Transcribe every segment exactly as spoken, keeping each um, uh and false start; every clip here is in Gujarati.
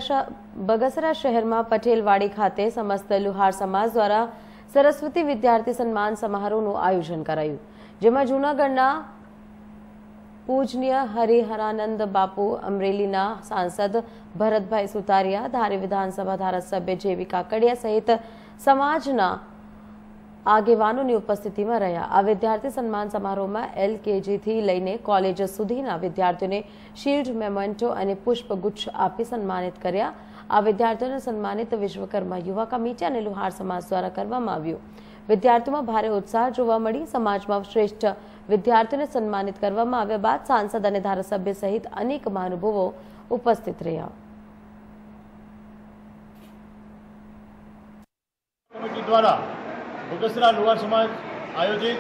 बगसरा शहर में पटेलवाड़ी खाते समस्त लुहार समाज द्वारा सरस्वती विद्यार्थी सम्मान समारोह आयोजन करायु, जेमां जूनागढ़ना पूजनीय हरिहरानंद बापू, अमरेलीना सांसद भरतभाई सुतारिया, धारी विधानसभा धारासभ्य जेवी काकड़िया सहित समाजना આગેવાનોની ઉપસ્થિતિમાં રહ્યા। આ વિદ્યાર્થી સન્માન સમારોહમાં એલકેજી થી લઈને કોલેજ સુધીના વિદ્યાર્થીઓને શિલ્ડ, મેમોન્ટો અને પુષ્પગુચ્છ આપી સન્માનિત કર્યા। આ વિદ્યાર્થીઓને સન્માનિત વિશ્વકર્મા યુવા કમિટી અને લુહાર સમાજ દ્વારા કરવામાં આવ્યું। વિદ્યાર્થીઓમાં ભારે ઉત્સાહ જોવા મળી। સમાજમાં શ્રેષ્ઠ વિદ્યાર્થીઓને સન્માનિત કરવામાં આવ્યા બાદ સાંસદ અને ધારાસભ્ય સહિત અનેક મહાનુભાવો ઉપસ્થિત રહ્યા। કમિટી દ્વારા बगसरा लुहार समाज आयोजित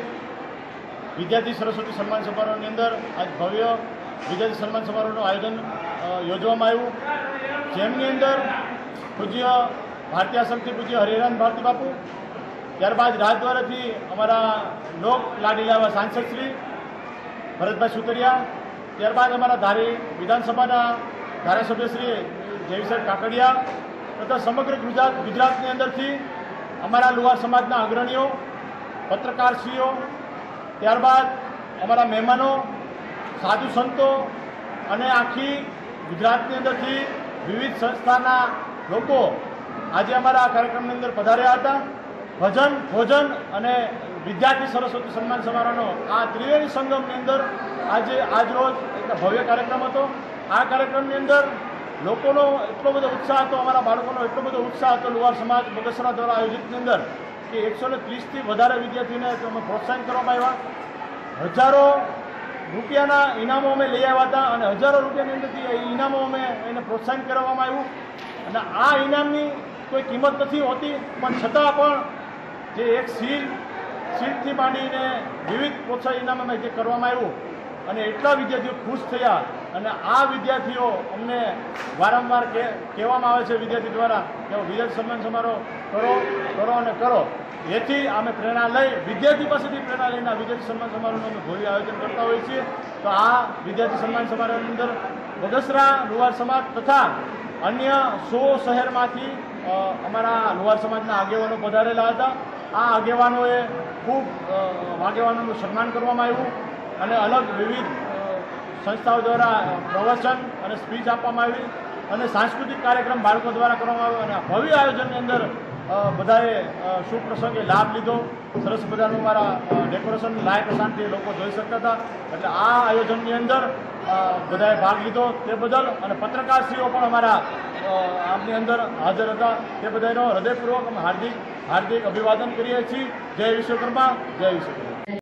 विद्यार्थी सरस्वती सम्मान समारोह अंदर आज भव्य विद्यार्थी सम्मान समारोह आयोजन योजવામાં આવ્યું, જેમની અંદર પૂજ્ય ભારતીય આશ્રમથી પૂજ્ય હરિહરાન ભારતી બાપુ, ત્યારબાદ રાજદ્વારાથી અમારા લોક લાડીલા એવા સાંસદ શ્રી ભરતભાઈ સુતરિયા, ત્યારબાદ અમારા ધારી વિધાનસભાના ધારાસભ્ય શ્રી જેવીસર કાકડિયા તથા સમગ્ર ગુજરાત ગુજરાતની અંદરથી अमरा लुहार समाजना अग्रणीओ, पत्रकारश्रीओ, त्यारबाद अमरा मेहमानों, साधु संतो अने आखी गुजरातनी अंदरथी विविध संस्थाना लोको आजे अमरा कार्यक्रमनी अंदर पधार्या हता। भजन, भोजन अने विद्यार्थी सरस्वती सम्मान समारोहनो आ त्रिवेणी संगमनी अंदर आजे आज रोज एक भव्य कार्यक्रम हतो। आ कार्यक्रमनी अंदर लोकोनो एटलो बधो उत्साह हतो, अमरा बाळकोनो एटलो बधो उत्साह हतो लुहार समाज बगसरा द्वारा आयोजितनी अंदर कि एक सौ तीस थी वधारे विद्यार्थीने अमे प्रोत्साहन करवामां आव्या। हजारों रूपियाना इनामो अमे लई आव्या हता अने हजारों रूपियानी अंदरथी इनामो अमे एने प्रोत्साहन करवामां आव्युं अने आ इनामनी कोई किंमत नथी होती, पण छतां पण जे एक सील सीलथी मांडीने विविध प्रोत्साहन इनाम अमे जे करवामां आव्युं અને એટલા વિદ્યાર્થીઓ ખુશ થયા અને આ વિદ્યાર્થીઓ અમને વારંવાર કહેવામાં આવે છે વિદ્યાર્થી દ્વારા કે વિદ્યાર્થી સન્માન સમારોહ કરો કરો અને કરો। એથી અમે પ્રેરણા લઈ વિદ્યાર્થી પાસેથી પ્રેરણા લઈને આ વિદ્યાર્થી સન્માન સમારોહનું અમે ભવ્ય આયોજન કરતા હોઈએ છીએ। તો આ વિદ્યાર્થી સન્માન સમારોહની અંદર બગસરા લુહાર સમાજ તથા અન્ય સો શહેરમાંથી અમારા લુહાર સમાજના આગેવાનો પધારેલા હતા। આ આગેવાનોએ ખૂબ આગેવાનોનું સન્માન કરવામાં આવ્યું અને અલગ વિવિધ સંસ્થાઓ દ્વારા પ્રવચન અને સ્પીચ આપવામાં આવી અને સાંસ્કૃતિક કાર્યક્રમ બાળકો દ્વારા કરવામાં આવ્યો અને ભવ્ય આયોજનની અંદર બધાએ શુભ પ્રસંગે લાભ લીધો। સરસ મજાનું મારા ડેકોરેશન લાયક શાંતિ લોકો જોઈ શકતા હતા, એટલે આ આયોજનની અંદર બધાએ ભાગ લીધો તે બદલ અને પત્રકારશ્રીઓ પણ અમારા આમની અંદર હાજર હતા, તે બધાનો હૃદયપૂર્વક અમે હાર્દિક હાર્દિક અભિવાદન કરીએ છીએ। જય વિશ્વકર્મા, જય વિશ્વકર્મા।